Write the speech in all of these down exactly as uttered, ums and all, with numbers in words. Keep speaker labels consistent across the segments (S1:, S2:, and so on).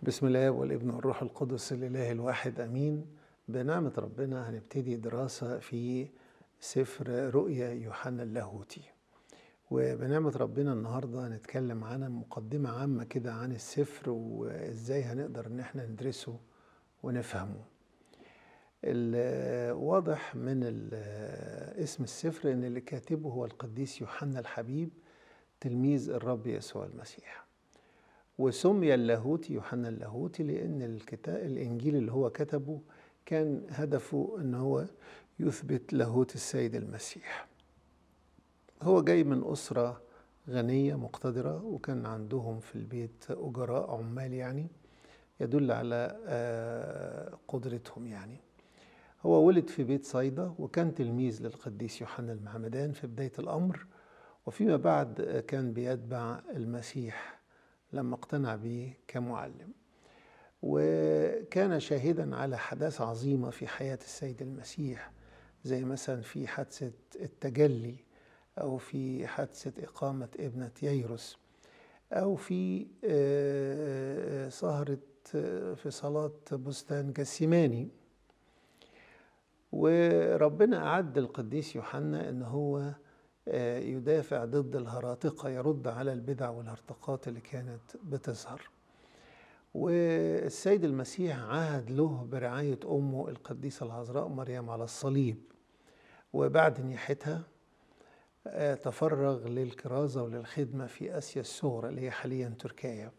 S1: بسم الله والابن والروح القدس الإله الواحد أمين. بنعمة ربنا هنبتدي دراسة في سفر رؤيا يوحنا اللاهوتي، وبنعمة ربنا النهاردة هنتكلم عن مقدمة عامة كده عن السفر وإزاي هنقدر إن احنا ندرسه ونفهمه. الواضح من اسم السفر إن اللي كاتبه هو القديس يوحنا الحبيب تلميذ الرب يسوع المسيح، وسمي اللاهوتي يوحنا اللاهوتي لأن الكتاب الإنجيل اللي هو كتبه كان هدفه أن هو يثبت لاهوت السيد المسيح. هو جاي من أسرة غنية مقتدرة، وكان عندهم في البيت أجراء عمال، يعني يدل على قدرتهم. يعني هو ولد في بيت صيدا، وكان تلميذ للقديس يوحنا المعمدان في بداية الأمر، وفيما بعد كان بيتبع المسيح لما اقتنع به كمعلم، وكان شاهدا على حداث عظيمة في حياة السيد المسيح، زي مثلا في حادثة التجلي، أو في حادثة إقامة ابنة ييروس، أو في سهرة في صلاة بستان جسيماني. وربنا أعد القديس يوحنا أنه هو يدافع ضد الهراطقة، يرد على البدع والهرطقات اللي كانت بتظهر. والسيد المسيح عهد له برعاية أمه القديسة العذراء مريم على الصليب، وبعد نياحتها تفرغ للكرازة وللخدمة في آسيا الصغرى اللي هي حاليا تركيا،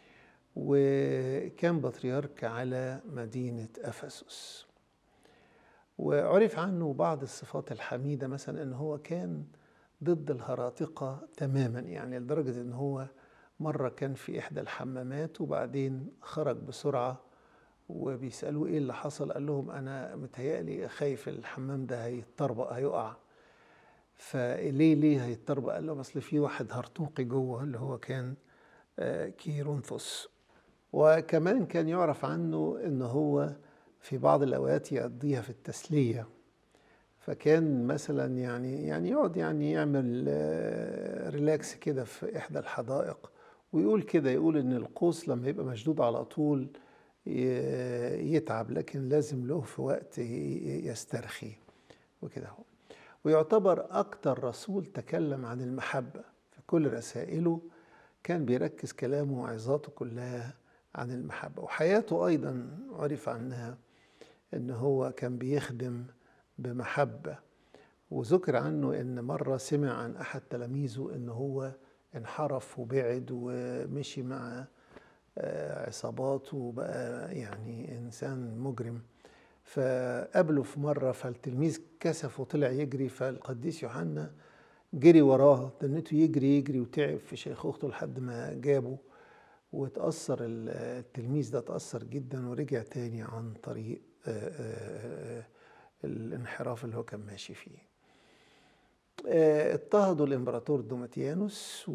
S1: وكان بطريرك على مدينة أفسس. وعرف عنه بعض الصفات الحميدة، مثلا أنه هو كان ضد الهراطقة تماما، يعني لدرجة أنه هو مرة كان في إحدى الحمامات وبعدين خرج بسرعة، وبيسألوه إيه اللي حصل، قال لهم أنا متهيألي خايف الحمام ده هيتطربق هيقع. فليه ليه هيتطربق؟ قال لهم أصل في واحد هرطوقي جوه اللي هو كان كيرونثوس. وكمان كان يعرف عنه أنه هو في بعض الأوقات يقضيها في التسلية، فكان مثلا يعني يعني يقعد يعني يعمل ريلاكس كده في إحدى الحدائق، ويقول كده، يقول إن القوس لما يبقى مشدود على طول يتعب، لكن لازم له في وقت يسترخي وكده. هو ويعتبر أكتر رسول تكلم عن المحبة في كل رسائله، كان بيركز كلامه وعظاته كلها عن المحبة. وحياته أيضا عرف عنها إن هو كان بيخدم بمحبة، وذكر عنه إن مرة سمع عن أحد تلاميذه إن هو انحرف وبعد ومشي مع عصابات وبقى يعني إنسان مجرم. فقابله في مرة، فالتلميذ كسف وطلع يجري، فالقديس يوحنا جري وراه، تنته يجري يجري وتعب في شيخوخته لحد ما جابه، وتأثر التلميذ ده تأثر جدا ورجع تاني عن طريق الانحراف اللي هو كان ماشي فيه. اضطهدوا الامبراطور دوماتيانوس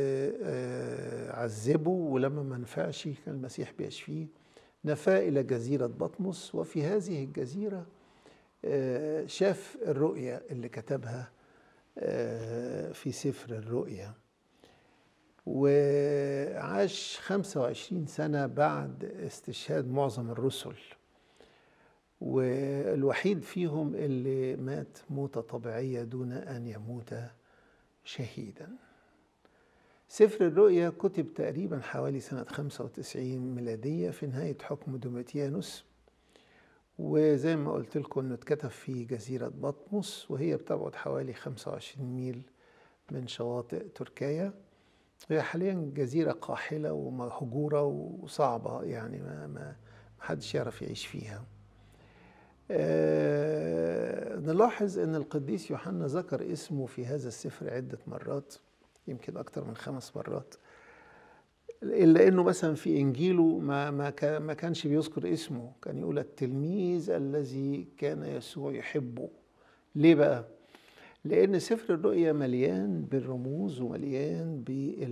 S1: وعذبه، ولما ما نفعش كان المسيح بيشفيه، نفاه إلى جزيرة بطمس. وفي هذه الجزيرة شاف الرؤيا اللي كتبها في سفر الرؤيا، وعاش خمسة وعشرين سنة بعد استشهاد معظم الرسل، والوحيد فيهم اللي مات موتة طبيعية دون أن يموت شهيدا. سفر الرؤيا كتب تقريبا حوالي سنة خمسة وتسعين ميلادية في نهاية حكم دوماتيانوس، وزي ما قلت لكم انه اتكتب في جزيرة بطمس، وهي بتبعد حوالي خمسة وعشرين ميل من شواطئ تركيا. هي حاليا جزيرة قاحلة ومهجورة وصعبة، يعني ما ما حدش يعرف يعيش فيها. آه نلاحظ ان القديس يوحنا ذكر اسمه في هذا السفر عدة مرات، يمكن اكتر من خمس مرات، الا انه مثلا في انجيله ما ما ما كانش بيذكر اسمه، كان يقول التلميذ الذي كان يسوع يحبه. ليه بقى؟ لان سفر الرؤيا مليان بالرموز ومليان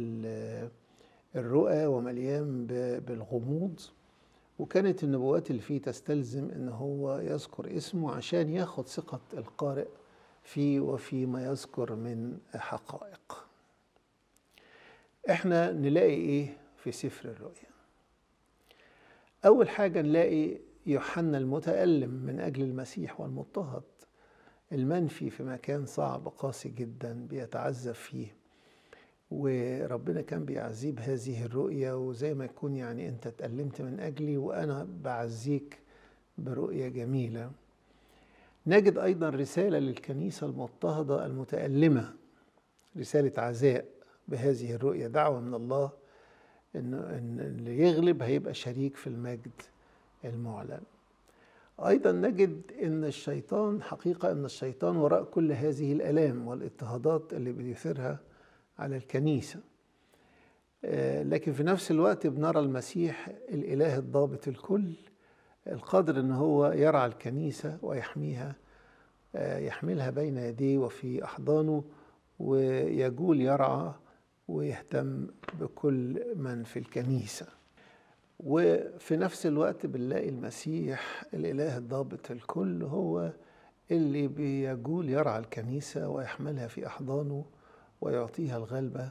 S1: بالرؤى ومليان بالغموض، وكانت النبوات اللي فيه تستلزم ان هو يذكر اسمه عشان ياخد ثقة القارئ فيه وفي ما يذكر من حقائق. احنا نلاقي ايه في سفر الرؤيا؟ أول حاجة نلاقي يوحنا المتألم من أجل المسيح والمضطهد، المنفي في مكان صعب قاسي جدا بيتعذب فيه، وربنا كان بيعزيه بهذه الرؤية، وزي ما يكون يعني أنت اتألمت من أجلي وأنا بعزيك برؤية جميلة. نجد أيضا رسالة للكنيسة المضطهدة المتألمة، رسالة عزاء بهذه الرؤية، دعوة من الله إن إن اللي يغلب هيبقى شريك في المجد المعلن. أيضا نجد إن الشيطان، حقيقة إن الشيطان وراء كل هذه الآلام والاضطهادات اللي بيثيرها على الكنيسة، لكن في نفس الوقت بنرى المسيح الإله الضابط الكل، القادر إن هو يرعى الكنيسة ويحميها، يحملها بين يديه وفي أحضانه، ويجول يرعى ويهتم بكل من في الكنيسة. وفي نفس الوقت بنلاقي المسيح الإله الضابط الكل هو اللي بيجول يرعى الكنيسة ويحملها في أحضانه ويعطيها الغلبة.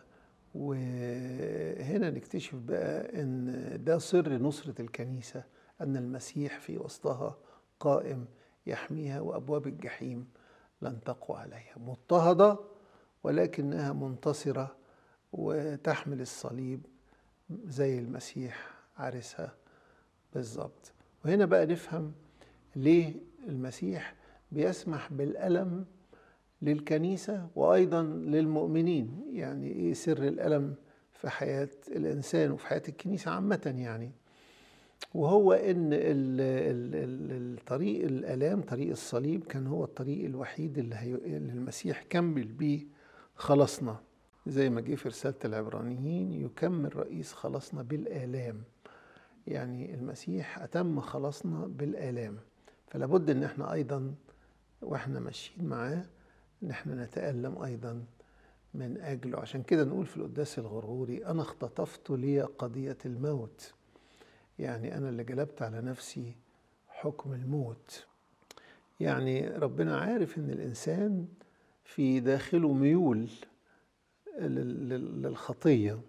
S1: وهنا نكتشف بقى أن ده سر نصرة الكنيسة، أن المسيح في وسطها قائم يحميها، وأبواب الجحيم لن تقوى عليها، مضطهدة ولكنها منتصرة وتحمل الصليب زي المسيح عرسها بالظبط. وهنا بقى نفهم ليه المسيح بيسمح بالألم للكنيسة وأيضا للمؤمنين. يعني إيه سر الألم في حياة الإنسان وفي حياة الكنيسة عامة؟ يعني وهو إن الطريق الآلام، طريق الصليب، كان هو الطريق الوحيد اللي, هي... اللي المسيح كمل بيه خلصنا، زي ما جه في رسالة العبرانيين يكمل رئيس خلصنا بالآلام. يعني المسيح أتم خلصنا بالآلام، فلا بد إن احنا أيضا وإحنا ماشيين معاه إن احنا نتألم أيضا من أجله. عشان كده نقول في القداس الغرغوري: أنا اختطفت لي قضية الموت، يعني أنا اللي جلبت على نفسي حكم الموت. يعني ربنا عارف إن الإنسان في داخله ميول للخطية،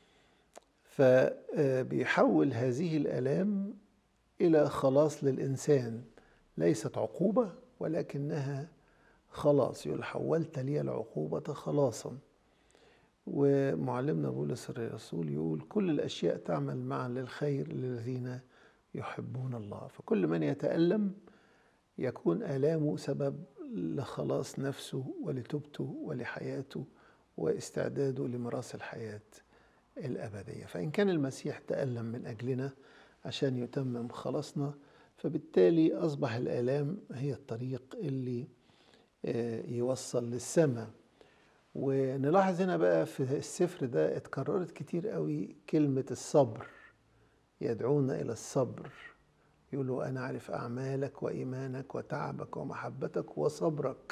S1: فبيحول هذه الآلام إلى خلاص للإنسان، ليست عقوبة ولكنها خلاص. يقول: حولت لي العقوبة خلاصا. ومعلمنا بولس الرسول يقول: كل الأشياء تعمل معا للخير للذين يحبون الله. فكل من يتألم يكون آلامه سبب لخلاص نفسه ولتوبته ولحياته واستعداده لميراث الحياة الأبدية. فإن كان المسيح تألم من أجلنا عشان يتمم خلاصنا، فبالتالي أصبح الآلام هي الطريق اللي يوصل للسماء. ونلاحظ هنا بقى في السفر ده اتكررت كتير قوي كلمة الصبر، يدعونا إلى الصبر. يقولوا: أنا أعرف أعمالك وإيمانك وتعبك ومحبتك وصبرك.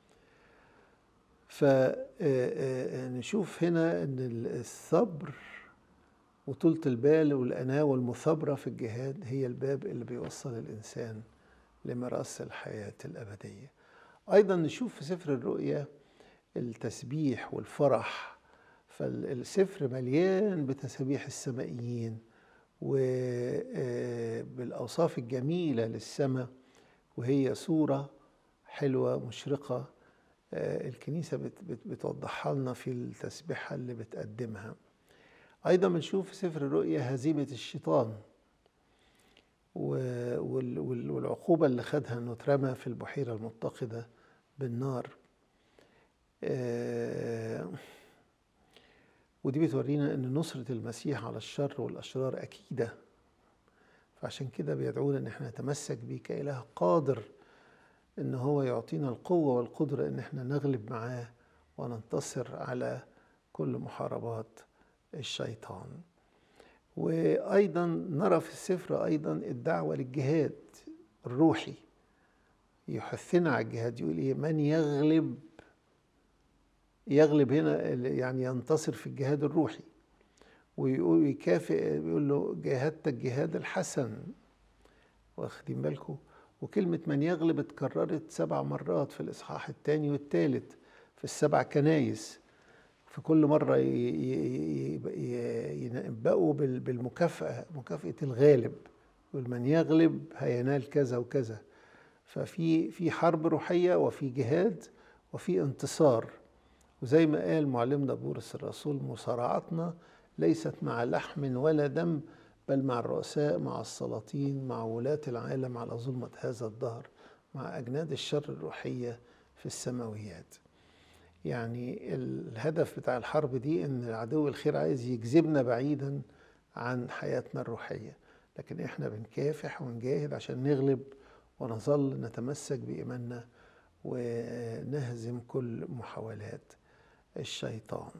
S1: فنشوف هنا أن الصبر وطولة البال والأناة والمثابرة في الجهاد هي الباب اللي بيوصل الإنسان لميراث الحياة الأبدية. أيضا نشوف في سفر الرؤيا التسبيح والفرح، فالسفر مليان بتسابيح السمائيين وبالأوصاف الجميلة للسماء، وهي صورة حلوة مشرقة الكنيسة بتوضحها لنا في التسبيحة اللي بتقدمها. أيضا بنشوف في سفر الرؤيا هزيمة الشيطان والعقوبة اللي خدها أنه اترمى في البحيرة المتقدة بالنار. ودي بتورينا أن نصرة المسيح على الشر والأشرار أكيدة. فعشان كده بيدعونا أن احنا نتمسك بيه كإله قادر أن هو يعطينا القوة والقدرة أن احنا نغلب معاه وننتصر على كل محاربات الشيطان. وأيضا نرى في السفر أيضا الدعوة للجهاد الروحي، يحثنا على الجهاد. يقول إيه؟ من يغلب، يغلب هنا يعني ينتصر في الجهاد الروحي، ويقول يكافئ، بيقول له: جاهدت الجهاد الحسن. واخدين بالكم؟ وكلمة من يغلب اتكررت سبع مرات في الإصحاح الثاني والثالث في السبع كنايس. في كل مرة ينبأوا بالمكافأة، مكافأة الغالب يقول من يغلب هينال كذا وكذا. ففي في حرب روحية وفي جهاد وفي انتصار. وزي ما قال معلمنا بولس الرسول: مصارعتنا ليست مع لحم ولا دم، بل مع الرؤساء، مع السلاطين، مع ولاة العالم على ظلمة هذا الدهر، مع أجناد الشر الروحية في السماويات. يعني الهدف بتاع الحرب دي إن العدو الخير عايز يجذبنا بعيدا عن حياتنا الروحية، لكن إحنا بنكافح ونجاهد عشان نغلب ونظل نتمسك بإيماننا ونهزم كل محاولات الشيطان.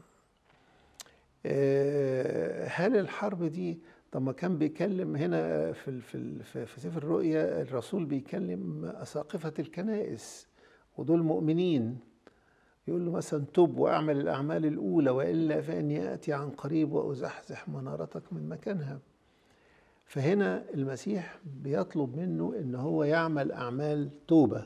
S1: هل الحرب دي، طب ما كان بيكلم هنا في في في سفر الرؤيا الرسول بيكلم أساقفة الكنائس ودول مؤمنين، يقول له مثلا: تب واعمل الأعمال الأولى وإلا فإني آتي عن قريب وأزحزح منارتك من مكانها. فهنا المسيح بيطلب منه إن هو يعمل أعمال توبة.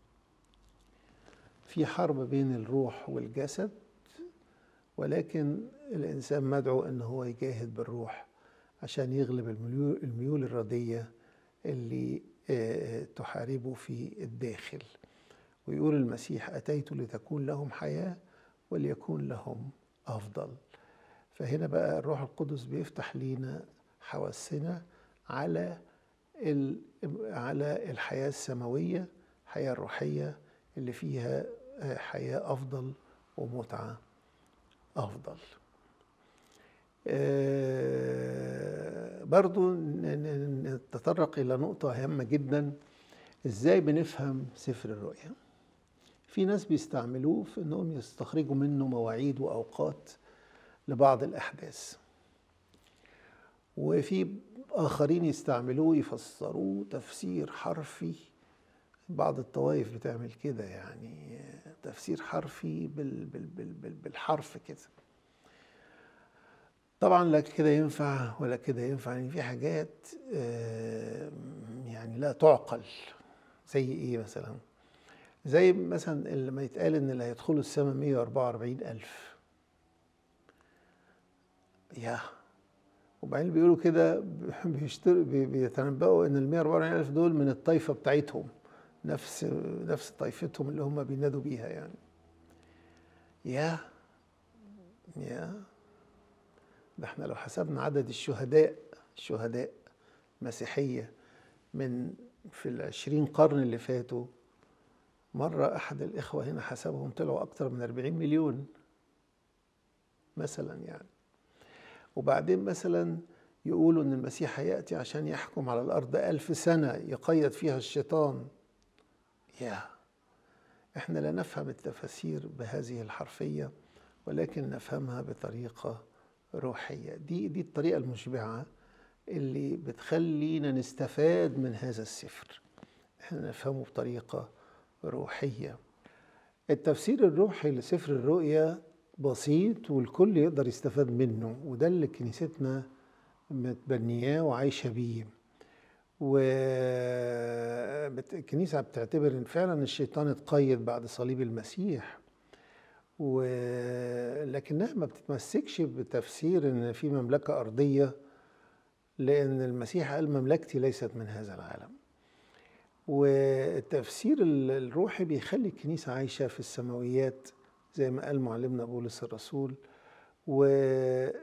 S1: في حرب بين الروح والجسد، ولكن الإنسان مدعو إن هو يجاهد بالروح عشان يغلب الميول, الميول الردية اللي تحاربه في الداخل. ويقول المسيح: أتيت لتكون لهم حياة وليكون لهم أفضل. فهنا بقى الروح القدس بيفتح لينا حواسنا على على الحياة السماوية، الحياة الروحية اللي فيها حياة أفضل ومتعة أفضل. أه برضو نتطرق إلى نقطة هامة جدا: إزاي بنفهم سفر الرؤيا؟ في ناس بيستعملوه في أنهم يستخرجوا منه مواعيد وأوقات لبعض الأحداث، وفي آخرين يستعملوه يفسروه تفسير حرفي. بعض الطوائف بتعمل كده، يعني تفسير حرفي بال بال بال بالحرف كده. طبعا لا كده ينفع ولا كده ينفع، يعني في حاجات يعني لا تعقل. زي ايه مثلا؟ زي مثلا لما يتقال ان اللي هيدخلوا السماء مئة وأربعة وأربعين ألف، يا وبعدين بيقولوا كده بيشتروا بيتنبؤوا ان ال مئة وأربعة وأربعين ألف دول من الطائفة بتاعتهم، نفس نفس طائفتهم اللي هم بينادوا بيها يعني. يا يا ده احنا لو حسبنا عدد الشهداء الشهداء مسيحية من في العشرين قرن اللي فاتوا، مرة أحد الإخوة هنا حسبهم طلعوا أكتر من أربعين مليون مثلا يعني. وبعدين مثلا يقولوا إن المسيح هيأتي عشان يحكم على الأرض ألف سنة يقيد فيها الشيطان. يا احنا لا نفهم التفاسير بهذه الحرفية، ولكن نفهمها بطريقة روحية. دي دي الطريقة المشبعة اللي بتخلينا نستفاد من هذا السفر، احنا نفهمه بطريقة روحية. التفسير الروحي لسفر الرؤيا بسيط والكل يقدر يستفاد منه، وده اللي كنيستنا متبنياه وعايشة بيه. والكنيسة بتعتبر ان فعلا الشيطان اتقيد بعد صليب المسيح، ولكنها ما بتتمسكش بتفسير ان في مملكة أرضية، لأن المسيح قال: مملكتي ليست من هذا العالم. والتفسير الروحي بيخلي الكنيسة عايشة في السماويات زي ما قال معلمنا بولس الرسول. ولما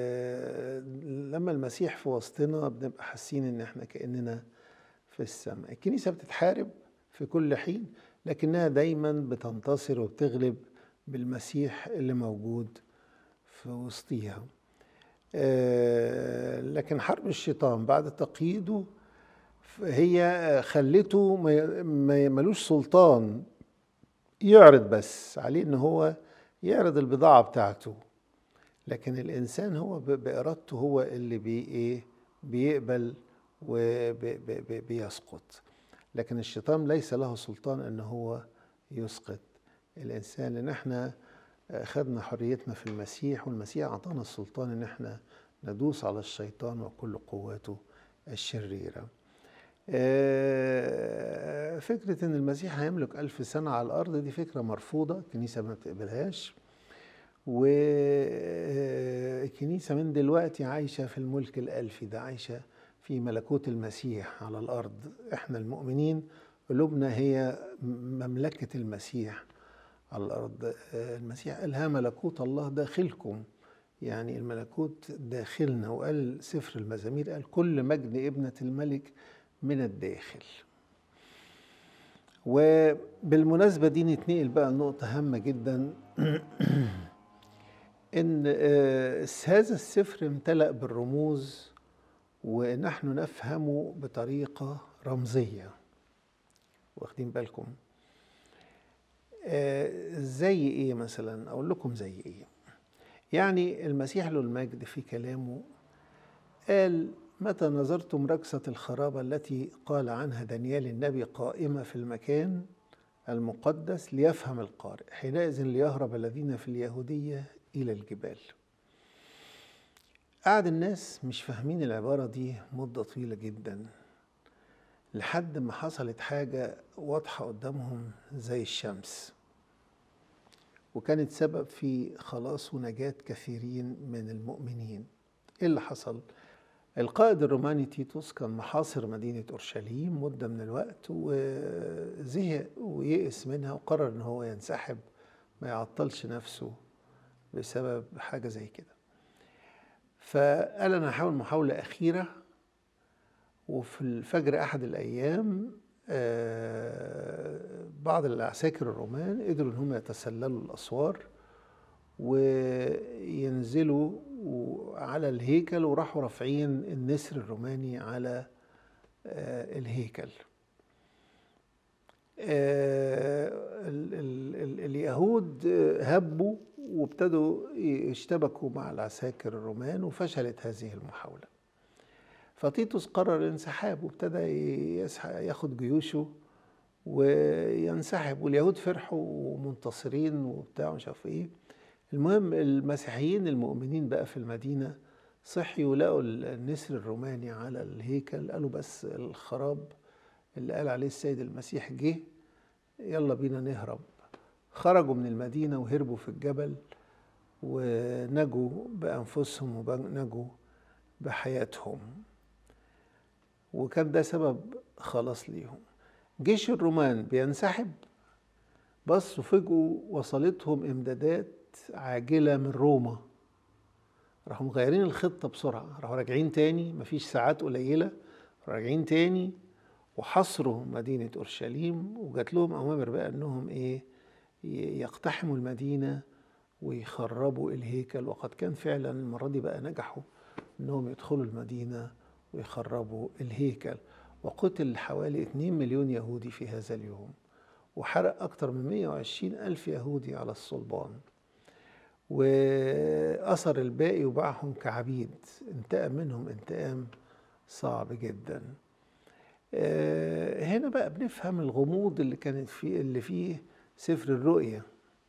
S1: المسيح في وسطنا بنبقى حاسين ان احنا كأننا في السماء. الكنيسة بتتحارب في كل حين، لكنها دايما بتنتصر وبتغلب بالمسيح اللي موجود في وسطيها. لكن حرب الشيطان بعد تقييده هي خلته ملوش سلطان يعرض، بس عليه ان هو يعرض البضاعة بتاعته، لكن الانسان هو بإرادته هو اللي بي ايه بيقبل وبيسقط. لكن الشيطان ليس له سلطان ان هو يسقط الانسان، لان احنا خدنا حريتنا في المسيح، والمسيح اعطانا السلطان ان احنا ندوس على الشيطان وكل قواته الشريرة. فكرة ان المسيح هيملك ألف سنة على الأرض دي فكرة مرفوضة، الكنيسة ما بتقبلهاش. والكنيسة من دلوقتي عايشة في الملك الألفي ده، عايشة في ملكوت المسيح على الأرض. إحنا المؤمنين قلوبنا هي مملكة المسيح على الأرض. المسيح قال ها ملكوت الله داخلكم، يعني الملكوت داخلنا. وقال سفر المزامير قال كل مجد ابنة الملك من الداخل. وبالمناسبة دي نتنقل بقى لنقطة هامة جدا إن هذا السفر امتلأ بالرموز ونحن نفهمه بطريقة رمزية. واخدين بالكم؟ زي إيه مثلا؟ أقول لكم زي إيه. يعني المسيح له المجد في كلامه قال متى نظرتم ركسة الخرابة التي قال عنها دانيال النبي قائمة في المكان المقدس ليفهم القارئ حينئذ ليهرب الذين في اليهودية إلى الجبال. قعد الناس مش فاهمين العبارة دي مدة طويلة جدا لحد ما حصلت حاجة واضحة قدامهم زي الشمس، وكانت سبب في خلاص ونجاة كثيرين من المؤمنين. إيه اللي حصل؟ القائد الروماني تيتوس كان محاصر مدينة أورشليم مدة من الوقت، وزهق ويئس منها وقرر إن هو ينسحب ما يعطلش نفسه بسبب حاجة زي كده. فقال أنا هحاول محاولة أخيرة. وفي الفجر أحد الأيام بعض العساكر الرومان قدروا إن هم يتسللوا الأسوار وينزلوا على الهيكل، وراحوا رافعين النسر الروماني على الهيكل. اليهود هبوا وابتدوا يشتبكوا مع العساكر الرومان وفشلت هذه المحاولة. فتيتوس قرر الانسحاب وابتدى ياخد جيوشه وينسحب، واليهود فرحوا ومنتصرين وبتاع مش عارف ايه. المهم المسيحيين المؤمنين بقى في المدينة صحيوا لقوا النسر الروماني على الهيكل، قالوا بس الخراب اللي قال عليه السيد المسيح جه، يلا بينا نهرب. خرجوا من المدينة وهربوا في الجبل ونجوا بأنفسهم ونجوا بحياتهم، وكان ده سبب خلاص ليهم. جيش الرومان بينسحب، بصوا فجأة وصلتهم إمدادات عاجلة من روما، راحوا مغيرين الخطة بسرعة، راحوا راجعين تاني، مفيش ساعات قليلة راجعين تاني وحصروا مدينة أورشليم، وجات لهم أوامر بقى أنهم إيه يقتحموا المدينة ويخربوا الهيكل. وقد كان فعلا المرة دي بقى نجحوا أنهم يدخلوا المدينة ويخربوا الهيكل، وقتل حوالي اتنين مليون يهودي في هذا اليوم، وحرق أكثر من مئة وعشرين ألف يهودي على الصلبان، وأسر الباقي وباعهم كعبيد. انتقم منهم انتقام صعب جدا. هنا بقى بنفهم الغموض اللي كانت فيه اللي فيه سفر الرؤيا.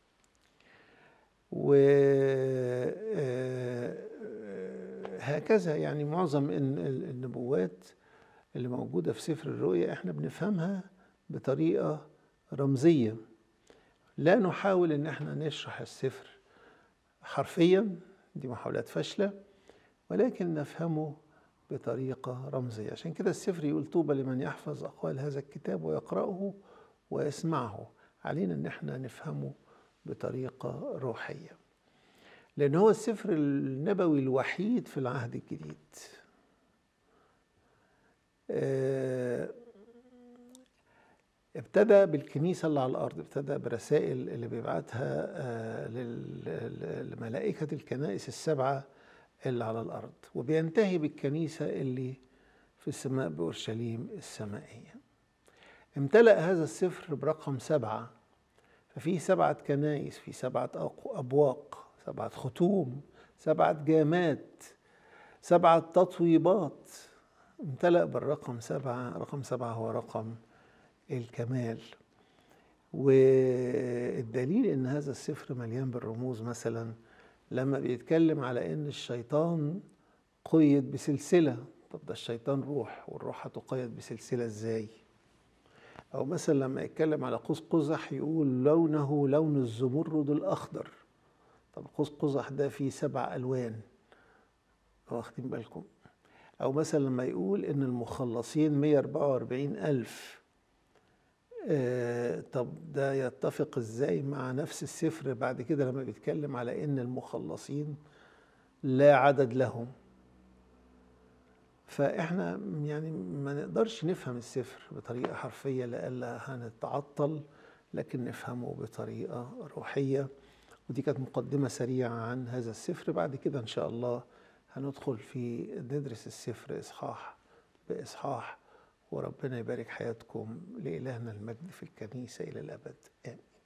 S1: وهكذا يعني معظم النبوات اللي موجودة في سفر الرؤيا احنا بنفهمها بطريقة رمزية، لا نحاول ان احنا نشرح السفر حرفيا، دي محاولات فاشلة، ولكن نفهمه بطريقة رمزية. عشان كده السفر يقول طوبى لمن يحفظ أقوال هذا الكتاب ويقرأه ويسمعه. علينا ان احنا نفهمه بطريقة روحية، لأن هو السفر النبوي الوحيد في العهد الجديد. ابتدى بالكنيسة اللي على الأرض، ابتدى برسائل اللي بيبعتها لملائكة الكنائس السبعة اللي على الأرض، وبينتهي بالكنيسة اللي في السماء بأورشليم السمائية. امتلأ هذا السفر برقم سبعة، ففيه سبعة كنائس، في سبعة أبواق، سبعة ختوم، سبعة جامات، سبعة تطويبات. امتلأ بالرقم سبعة. رقم سبعة هو رقم الكمال. والدليل ان هذا السفر مليان بالرموز، مثلا لما بيتكلم على ان الشيطان قيد بسلسلة. طب ده الشيطان روح، والروح هتقيد بسلسلة ازاي؟ او مثلا لما يتكلم على قوس قزح يقول لونه لون الزمرد الاخضر. طب قوس قزح ده فيه سبع الوان، واخدين بالكم؟ أو مثلا لما يقول إن المخلصين مئة وأربعة وأربعين ألف، آه طب ده يتفق إزاي مع نفس السفر بعد كده لما بيتكلم على إن المخلصين لا عدد لهم؟ فإحنا يعني ما نقدرش نفهم السفر بطريقة حرفية لئلا هنتعطل، لكن نفهمه بطريقة روحية. ودي كانت مقدمة سريعة عن هذا السفر. بعد كده إن شاء الله هندخل في ندرس السفر إصحاح بإصحاح، وربنا يبارك حياتكم. لإلهنا المجد في الكنيسة إلى الأبد، آمين.